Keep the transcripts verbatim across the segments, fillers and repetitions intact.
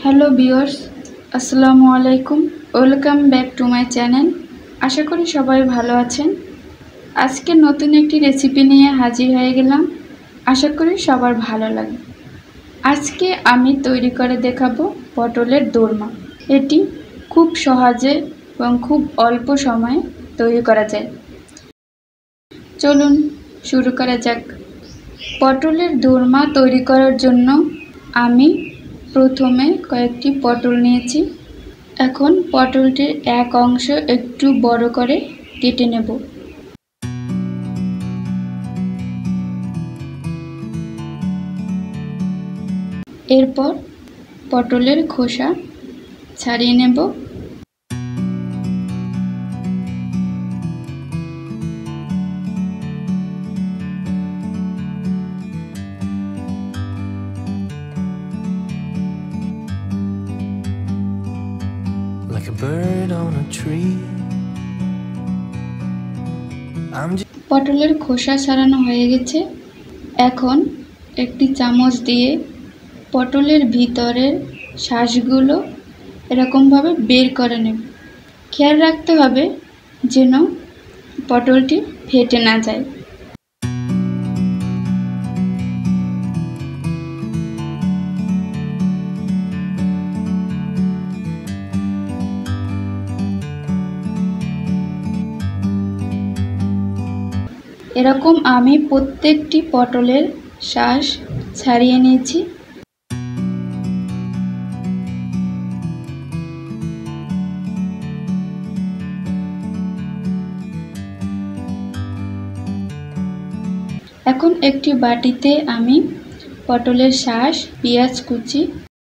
Hello viewers, আসসালামু আলাইকুম। Welcome back to my channel. আশা করি সবাই ভালো আছেন। আজকে নতুন একটি রেসিপি নিয়ে হাজির হয়ে গেলাম। আশা করি সবার ভালো লাগে। আজকে আমি তৈরি করে দেখাবো পটলের দোরমা। এটি খুব সহজে এবং খুব অল্প সময়ে তৈরি করা যায়। চলুন শুরু করা যাক। পটলের দোরমা তৈরি করার জন্য আমি প্রথমে কয়েকটি পটল নিয়েছি। এখন পটলটির এক অংশ একটু বড় করে কেটে নেব। এরপর পটলের খোসা ছাড়িয়ে নেব। পটলের খোসা ছাড়ানো হয়ে গেছে। এখন একটি চামচ দিয়ে পটলের ভিতরের শাঁসগুলো এরকমভাবে বের করে নেব। খেয়াল রাখতে হবে যেন পটলটি ফেটে না যায়। এরকম আমি প্রত্যেকটি পটলের শাঁস ছাড়িয়ে নিয়েছি। এখন একটি বাটিতে আমি পটলের শাঁস, পেঁয়াজ কুচি,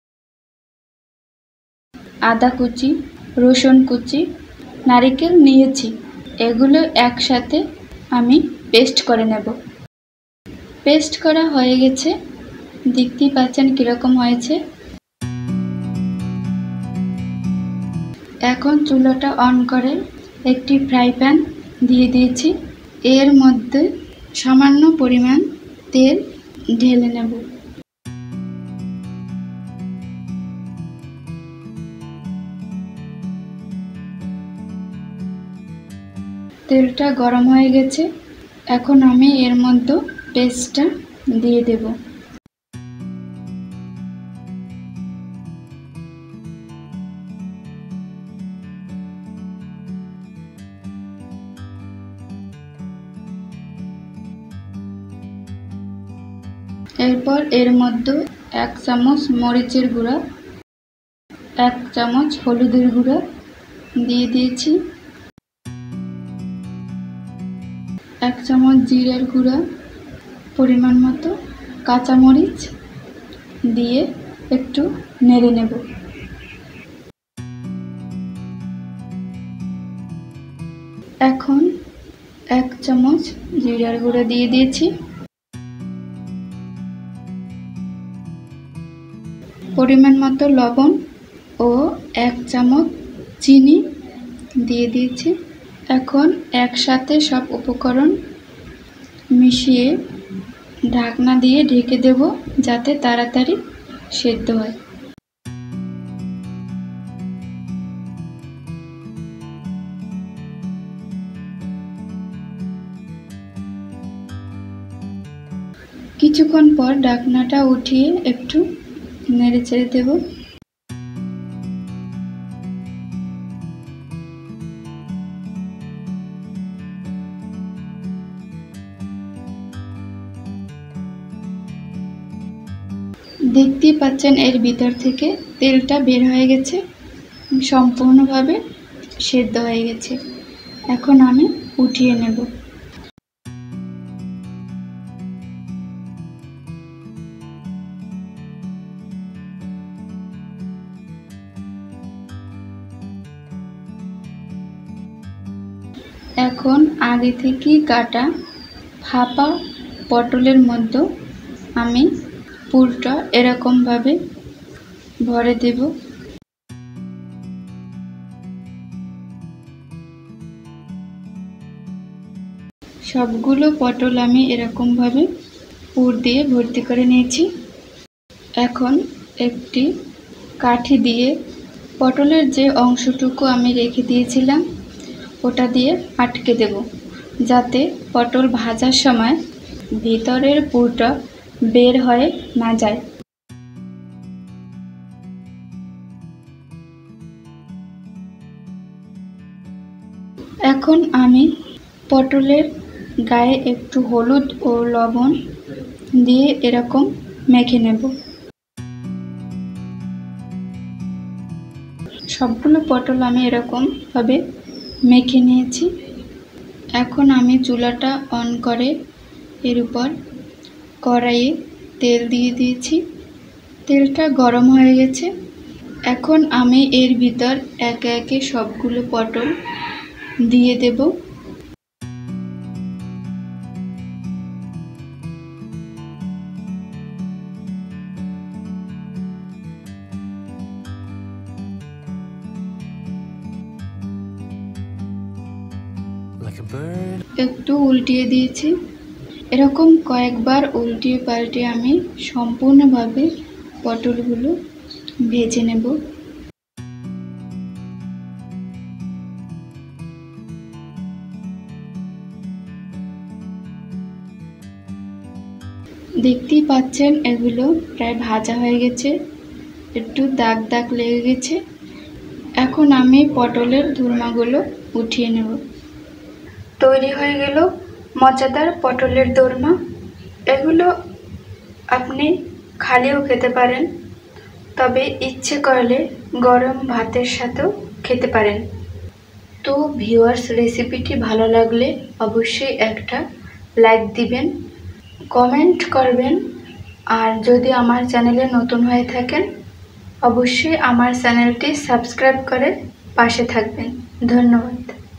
আদা কুচি, রসুন কুচি, নারকেল নিয়েছি। এগুলো একসাথে আমি পেস্ট করে নেব। পেস্ট করা হয়ে গেছে, দেখতেই পাচ্ছেন কীরকম হয়েছে। এখন চুলাটা অন করে একটি ফ্রাই প্যান দিয়ে দিয়েছি। এর মধ্যে সামান্য পরিমাণ তেল ঢেলে নেব। তেলটা গরম হয়ে গেছে। এখন আমি এর মধ্যে পেস্টটা দিয়ে দেব। এরপর এর মধ্যে এক চামচ মরিচের গুঁড়া, এক চামচ হলুদের গুঁড়া দিয়ে দিয়েছি, এক চামচ জিরার গুঁড়া, পরিমাণ মতো কাঁচামরিচ দিয়ে একটু নেড়ে নেব। এখন এক চামচ জিরার গুঁড়া দিয়ে দিয়েছি, পরিমাণ মতো লবণ ও এক চামচ চিনি দিয়ে দিয়েছি। এখন একসাথে সব উপকরণ মিশিয়ে ঢাকনা দিয়ে ঢেকে দেব, যাতে তাড়াতাড়ি সেদ্ধ হয়। কিছুক্ষণ পর ঢাকনাটা উঠিয়ে একটু নেড়ে চেড়ে দেব। দেখতেই পাচ্ছেন এর ভিতর থেকে তেলটা বের হয়ে গেছে, সম্পূর্ণভাবে সেদ্ধ হয়ে গেছে। এখন আমি উঠিয়ে নেব। এখন আগে থেকেই কাটা ফাঁপা পটলের মধ্যে আমি পুরটা এরকমভাবে ভরে দেব। সবগুলো পটল আমি এরকমভাবে পুর দিয়ে ভর্তি করে নিয়েছি। এখন একটি কাঠি দিয়ে পটলের যে অংশটুকু আমি রেখে দিয়েছিলাম ওটা দিয়ে আটকে দেব, যাতে পটল ভাজার সময় ভিতরের পুরটা বের হয়ে না যায়। এখন আমি পটলের গায়ে একটু হলুদ ও লবণ দিয়ে এরকম মেখে নেব। সবগুলো পটল আমি এরকম ভাবে মেখে নিয়েছি। এখন আমি চুলাটা অন করে এর উপর কড়াইয়ে তেল দিয়ে দিয়েছি। তেলটা গরম হয়ে গেছে। এখন আমি এর ভিতর একে একে সবগুলো পটল দিয়ে দেব। একটু উল্টিয়ে দিয়েছি। এরকম কয়েকবার উল্টিয়ে পাল্টে আমি সম্পূর্ণভাবে পটলগুলো ভেজে নেব। দেখতেই পাচ্ছেন এগুলো প্রায় ভাজা হয়ে গেছে, একটু দাগ দাগ লেগে গেছে। এখন আমি পটলের দোরমাগুলো উঠিয়ে নেব। তৈরি হয়ে গেল মজাদার পটলের দোরমা। এগুলো আপনি খালিও খেতে পারেন, তবে ইচ্ছে করলে গরম ভাতের সাথেও খেতে পারেন। তো ভিউয়ার্স, রেসিপিটি ভালো লাগলে অবশ্যই একটা লাইক দিবেন, কমেন্ট করবেন, আর যদি আমার চ্যানেলে নতুন হয়ে থাকেন অবশ্যই আমার চ্যানেলটি সাবস্ক্রাইব করে পাশে থাকবেন। ধন্যবাদ।